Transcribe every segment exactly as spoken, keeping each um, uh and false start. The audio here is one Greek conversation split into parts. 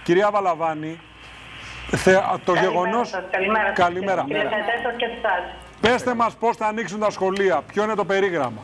Κυρία Βαλαβάνη, θε, το γεγονός... Καλημέρα σας. Καλημέρα. Κύριε Τετέσσερ και εσάς. Πέστε μας πώς θα ανοίξουν τα σχολεία, ποιο είναι το περίγραμμα.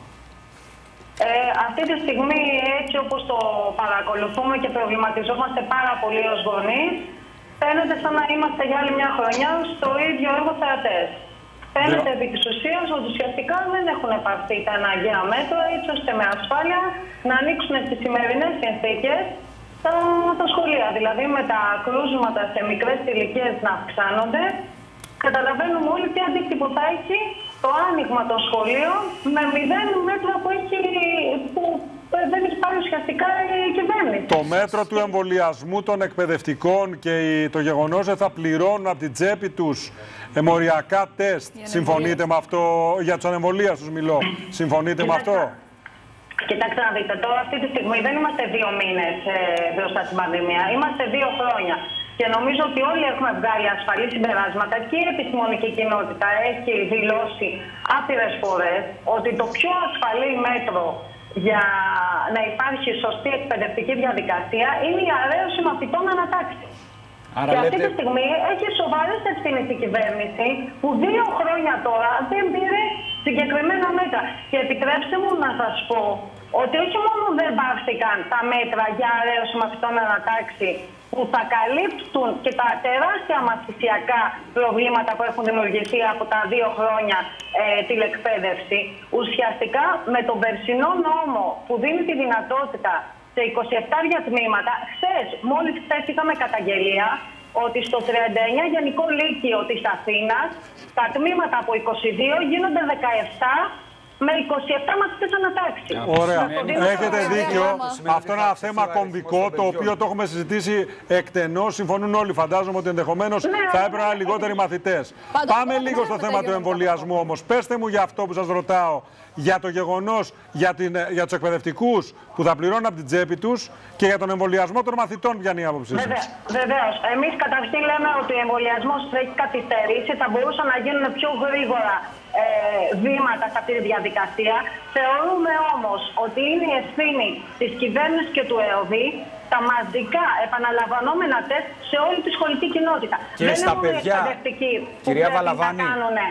Ε, αυτή τη στιγμή, έτσι όπως το παρακολουθούμε και προβληματιζόμαστε πάρα πολύ ως γονείς, φαίνεται σαν να είμαστε για άλλη μια χρονιά στο ίδιο έργο θεατές. Φαίνεται επί της ουσίας ότι ουσιαστικά δεν έχουν πάρθει τα αναγκαία μέτρα, έτσι ώστε με ασφάλεια να ανοίξουν στις σημερινές συνθήκες τα, τα σχολεία. Δηλαδή με τα κρούσματα σε μικρές ηλικίες να αυξάνονται, καταλαβαίνουμε όλοι τι αντίκτυπο θα έχει το άνοιγμα των σχολείων με μηδέν μέτρα που, έχει, που δεν έχει πάρει ουσιαστικά η κυβέρνηση. Το μέτρο του εμβολιασμού των εκπαιδευτικών και το γεγονός ότι θα πληρώνουν από την τσέπη τους μοριακά τεστ. Συμφωνείτε με αυτό, για τους ανεμβολίαστους μιλώ. Συμφωνείτε με αυτό? Κοιτάξτε να δείτε, τώρα αυτή τη στιγμή δεν είμαστε δύο μήνες ε, μπροστά στην πανδημία, είμαστε δύο χρόνια. Και νομίζω ότι όλοι έχουμε βγάλει ασφαλή συμπεράσματα και η επιστημονική κοινότητα έχει δηλώσει άπειρες φορές ότι το πιο ασφαλή μέτρο για να υπάρχει σωστή εκπαιδευτική διαδικασία είναι η αρέωση μαθητών ανατάξει. Άρα και λέτε... αυτή τη στιγμή έχει σοβαρές ευθύνες η κυβέρνηση που δύο χρόνια τώρα δεν πήρε συγκεκριμένα μέτρα. Και επιτρέψτε μου να σας πω ότι όχι μόνο δεν πάρθηκαν τα μέτρα για αρέωση μαθητών ανατάξει που θα καλύπτουν και τα τεράστια μαθησιακά προβλήματα που έχουν δημιουργηθεί από τα δύο χρόνια ε, τηλεκπαίδευση. Ουσιαστικά με τον περσινό νόμο που δίνει τη δυνατότητα σε είκοσι επτά τμήματα, χθες, μόλις χθες είχαμε καταγγελία ότι στο τριάντα εννέα Γενικό Λύκειο της Αθήνας τα τμήματα από είκοσι δύο γίνονται δεκαεπτά με είκοσι επτά μαθητές ανατάξει. Ωραία. Έχετε δίκιο. Αυτό είναι ένα θέμα κομβικό, το οποίο το έχουμε συζητήσει εκτενώς. Συμφωνούν όλοι. Φαντάζομαι ότι ενδεχομένως θα έπρεπε να είναι λιγότεροι μαθητές. Πάμε λίγο στο θέμα του εμβολιασμού όμως. Πέστε μου για αυτό που σας ρωτάω. Για το γεγονός για, την, για τους εκπαιδευτικούς που θα πληρώνουν από την τσέπη τους και για τον εμβολιασμό των μαθητών, ποια είναι η άποψή σας? Βεβαίως. Εμείς καταρχήν λέμε ότι ο εμβολιασμός έχει καθυστερήσει, θα μπορούσαν να γίνουν πιο γρήγορα ε, βήματα σε αυτή τη διαδικασία. Θεωρούμε όμως ότι είναι η ευθύνη της κυβέρνησης και του ΕΟΔΗ τα μαζικά επαναλαμβανόμενα τεστ σε όλη τη σχολική κοινότητα. Και δεν στα παιδιά, κυρία Βαλαβάνη.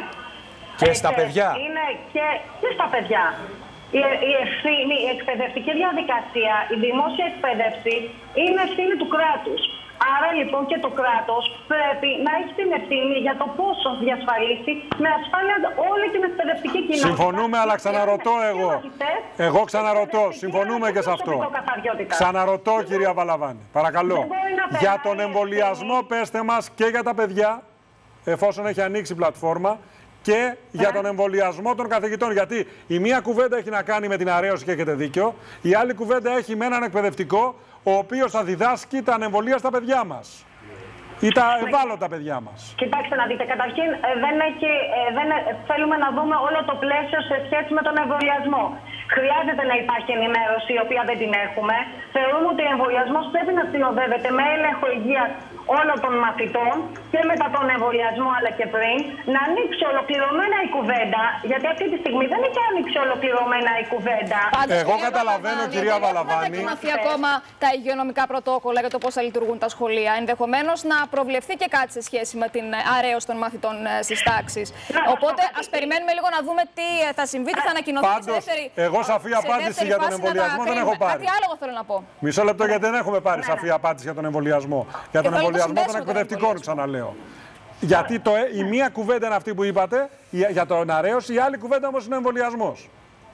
Και στα παιδιά. Είναι και, και στα παιδιά. Η, η ευθύνη, η εκπαιδευτική διαδικασία, η δημόσια εκπαίδευση είναι ευθύνη του κράτους. Άρα λοιπόν και το κράτος πρέπει να έχει την ευθύνη για το πόσο διασφαλίσει με ασφάλεια όλη την εκπαιδευτική κοινότητα. Συμφωνούμε, αλλά ξαναρωτώ εγώ. Εγώ ξαναρωτώ, συμφωνούμε και σε αυτό. Ξαναρωτώ, κυρία Βαλαβάνη, παρακαλώ. Για τον εμβολιασμό πέστε μας και για τα παιδιά, εφόσον έχει ανοίξει η πλατφόρμα, και για τον εμβολιασμό των καθηγητών. Γιατί η μία κουβέντα έχει να κάνει με την αρέωση και έχετε δίκιο, η άλλη κουβέντα έχει με έναν εκπαιδευτικό ο οποίος θα διδάσκει τα ανεμβολία στα παιδιά μας ή τα ευάλωτα παιδιά μας. Κοιτάξτε να δείτε, καταρχήν δεν έχει, δεν, θέλουμε να δούμε όλο το πλαίσιο σε σχέση με τον εμβολιασμό. Χρειάζεται να υπάρχει ενημέρωση, η οποία δεν την έχουμε. Θεωρούμε ότι ο εμβολιασμός πρέπει να συνοδεύεται με έλεγχο υγείας όλων των μαθητών και μετά τον εμβολιασμό, αλλά και πριν, να ανοίξει ολοκληρωμένα η κουβέντα, γιατί αυτή τη στιγμή δεν έχει ανοίξει ολοκληρωμένα η κουβέντα. Πάντως, εγώ καταλαβαίνω, κυρία Βαλαβάνη. Δεν έχει ακόμα τα υγειονομικά πρωτόκολλα για το πώς θα λειτουργούν τα σχολεία. Ενδεχομένως να προβλεφθεί και κάτι σε σχέση με την αρέωση των μαθητών στις τάξεις. Οπότε ας περιμένουμε λίγο να δούμε τι θα συμβεί, τι θα ανακοινωθεί. Πάντως, εγώ σαφή απάντηση για τον εμβολιασμό δεν έχω πάρει. Κάτι άλλο θέλω να πω. Μισό λεπτό, γιατί δεν έχουμε πάρει σαφή απάντηση για τον εμβολιασμό. Για τον εμβολιασμό των εκπαιδευτικών, ξαναλέω. Γιατί το, η μία κουβέντα είναι αυτή που είπατε για τον αρέωση, η άλλη κουβέντα όμως είναι ο εμβολιασμός.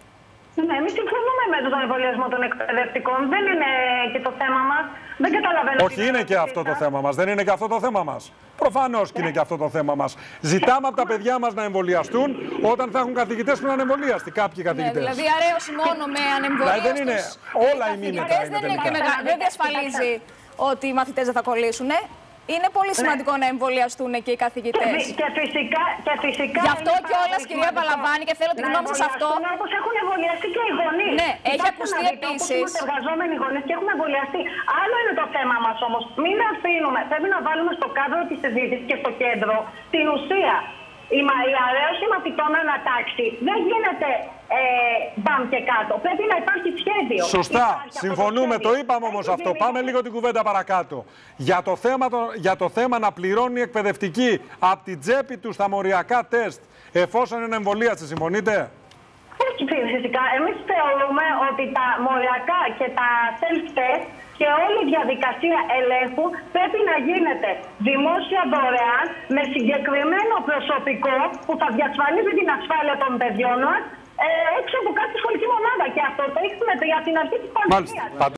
Ναι, εμείς συμφωνούμε με τον εμβολιασμό των εκπαιδευτικών. Δεν είναι και το θέμα μας. Δεν καταλαβαίνω. Όχι, είναι και αυτό το θέμα μας. Δεν είναι και αυτό το θέμα μας. Προφανώς και είναι και αυτό το θέμα μας. Ζητάμε από τα παιδιά μας να εμβολιαστούν όταν θα έχουν καθηγητές που είναι ανεμβολίαστοι. Κάποιοι καθηγητές. Ναι, δηλαδή αρέωση μόνο με ανεμβολία. Δεν είναι. Όλα οι μήνυμα είναι τελικά. Δεν διασφαλίζει ότι οι μαθητές δεν θα κολλήσουν. Είναι πολύ σημαντικό ναι. να εμβολιαστούν και οι καθηγητές. Και, και φυσικά, και φυσικά. Γι' αυτό κιόλας, κυρία Βαλαβάνη, και θέλω τη γνώμη σας αυτό. Όπως έχουν εμβολιαστεί και οι γονείς. Ναι, έχει ακουστεί επίσης. Είμαστε εργαζόμενοι γονείς και έχουμε εμβολιαστεί. Άλλο είναι το θέμα μας όμως. Μην αφήνουμε. Πρέπει να βάλουμε στο κάδρο της συζήτησης και στο κέντρο την ουσία. η, η αρέωση μαθητών ανατάξει δεν γίνεται ε, μπαμ και κάτω. Πρέπει να υπάρχει σχέδιο. Σωστά. Υπάρχει Συμφωνούμε. Το, το είπαμε όμως αυτό. γίνει... Πάμε λίγο την κουβέντα παρακάτω. Για το, θέμα, το, για το θέμα να πληρώνει η εκπαιδευτική από την τσέπη του στα μοριακά τεστ, εφόσον είναι εμβολίαστη, συμφωνείτε? Όχι, φυσικά. Εμείς θεωρούμε ότι τα μοριακά και τα self-test και όλη η διαδικασία ελέγχου πρέπει να γίνεται δημόσια δωρεάν με συγκεκριμένο προσωπικό που θα διασφαλίζει την ασφάλεια των παιδιών μας ε, έξω από κάθε σχολική μονάδα. Και αυτό το έχουμε για την αρχή της πανδημίας.